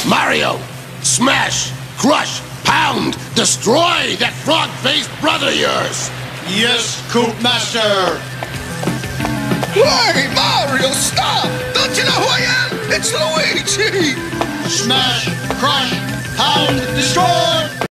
Mario, smash, crush, pound, destroy that frog-faced brother of yours! Yes, Coop Master! Hey, Mario, stop! Don't you know who I am? It's Luigi! Smash, crush, pound, destroy!